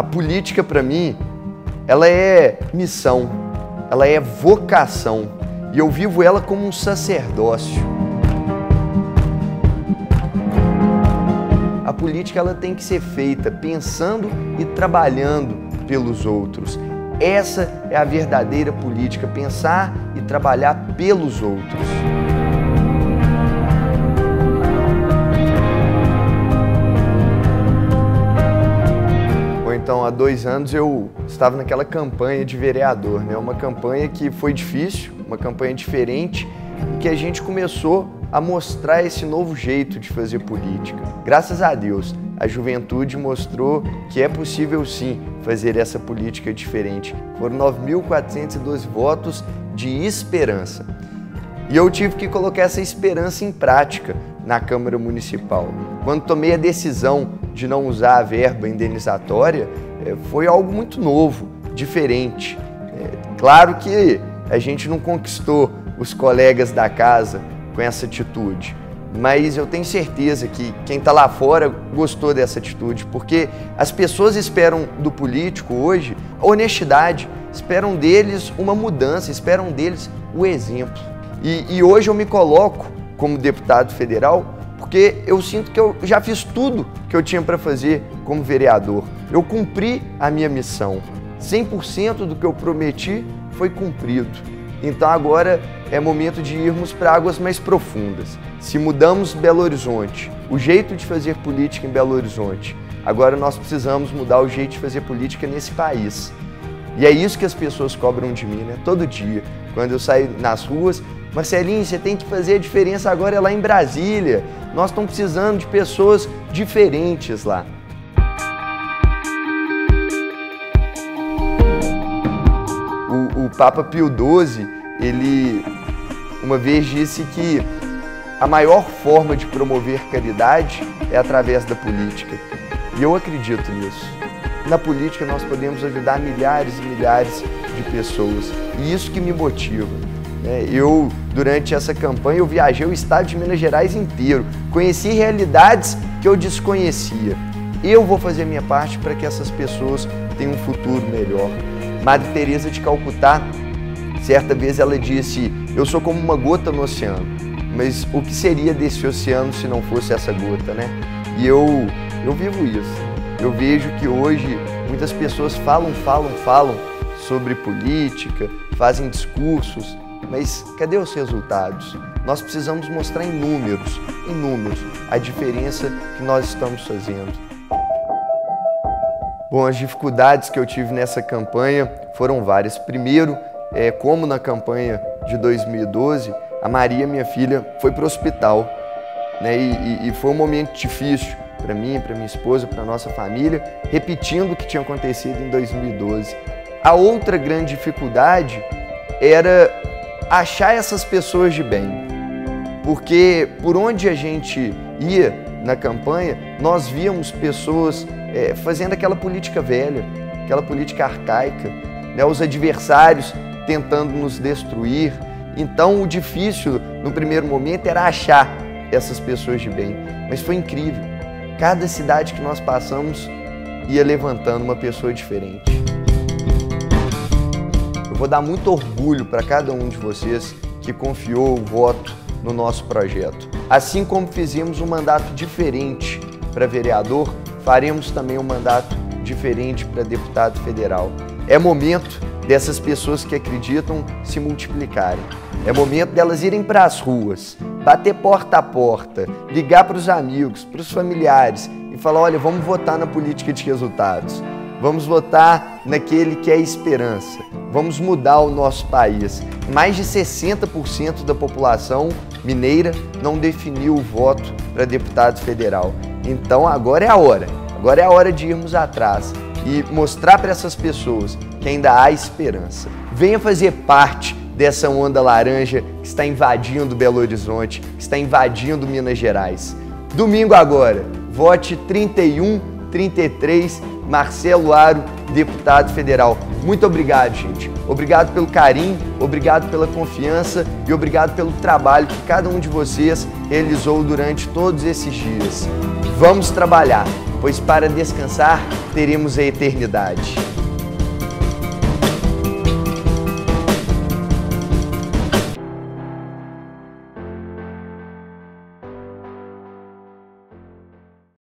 política, para mim, ela é missão, ela é vocação, e eu vivo ela como um sacerdócio. A política ela tem que ser feita pensando e trabalhando pelos outros. Essa é a verdadeira política, pensar e trabalhar pelos outros. Então, há 2 anos eu estava naquela campanha de vereador, né? Uma campanha que foi difícil, uma campanha diferente, e que a gente começou a mostrar esse novo jeito de fazer política. Graças a Deus, a juventude mostrou que é possível sim fazer essa política diferente. Foram 9.412 votos de esperança. E eu tive que colocar essa esperança em prática na Câmara Municipal. Quando tomei a decisão de não usar a verba indenizatória, foi algo muito novo, diferente. Claro que a gente não conquistou os colegas da casa com essa atitude, mas eu tenho certeza que quem está lá fora gostou dessa atitude, porque as pessoas esperam do político hoje honestidade, esperam deles uma mudança, esperam deles o exemplo. E hoje eu me coloco como deputado federal porque eu sinto que eu já fiz tudo que eu tinha para fazer como vereador. Eu cumpri a minha missão. 100% do que eu prometi foi cumprido. Então agora é momento de irmos para águas mais profundas. Se mudamos Belo Horizonte, o jeito de fazer política em Belo Horizonte, agora nós precisamos mudar o jeito de fazer política nesse país. E é isso que as pessoas cobram de mim, né? Todo dia, quando eu saio nas ruas, Marcelinho, você tem que fazer a diferença agora é lá em Brasília. Nós estamos precisando de pessoas diferentes lá. O Papa Pio XII, ele uma vez disse que a maior forma de promover caridade é através da política. E eu acredito nisso. Na política nós podemos ajudar milhares e milhares de pessoas. E isso que me motiva. Eu, durante essa campanha, eu viajei o estado de Minas Gerais inteiro. Conheci realidades que eu desconhecia. Eu vou fazer a minha parte para que essas pessoas tenham um futuro melhor. Madre Teresa de Calcutá, certa vez ela disse, eu sou como uma gota no oceano, mas o que seria desse oceano se não fosse essa gota, né? E eu vivo isso. Eu vejo que hoje muitas pessoas falam sobre política, fazem discursos, mas cadê os resultados? Nós precisamos mostrar em números, a diferença que nós estamos fazendo. Bom, as dificuldades que eu tive nessa campanha foram várias. Primeiro, como na campanha de 2012, a Maria, minha filha, foi para o hospital, né? E foi um momento difícil para mim, para minha esposa, para nossa família, repetindo o que tinha acontecido em 2012. A outra grande dificuldade era achar essas pessoas de bem, porque por onde a gente ia na campanha, nós víamos pessoas fazendo aquela política velha, aquela política arcaica, né? Os adversários tentando nos destruir. Então o difícil no primeiro momento era achar essas pessoas de bem, mas foi incrível. Cada cidade que nós passamos ia levantando uma pessoa diferente. Eu vou dar muito orgulho para cada um de vocês que confiou o voto no nosso projeto. Assim como fizemos um mandato diferente para vereador, faremos também um mandato diferente para deputado federal. É momento dessas pessoas que acreditam se multiplicarem. É momento delas irem para as ruas, bater porta a porta, ligar para os amigos, para os familiares e falar, olha, vamos votar na política de resultados. Vamos votar naquele que é esperança. Vamos mudar o nosso país. Mais de 60% da população mineira não definiu o voto para deputado federal. Então agora é a hora. Agora é a hora de irmos atrás e mostrar para essas pessoas que ainda há esperança. Venha fazer parte dessa onda laranja que está invadindo Belo Horizonte, que está invadindo Minas Gerais. Domingo agora, vote 3133 Marcelo Aro, deputado federal. Muito obrigado, gente. Obrigado pelo carinho, obrigado pela confiança e obrigado pelo trabalho que cada um de vocês realizou durante todos esses dias. Vamos trabalhar. pois para descansar teremos a eternidade.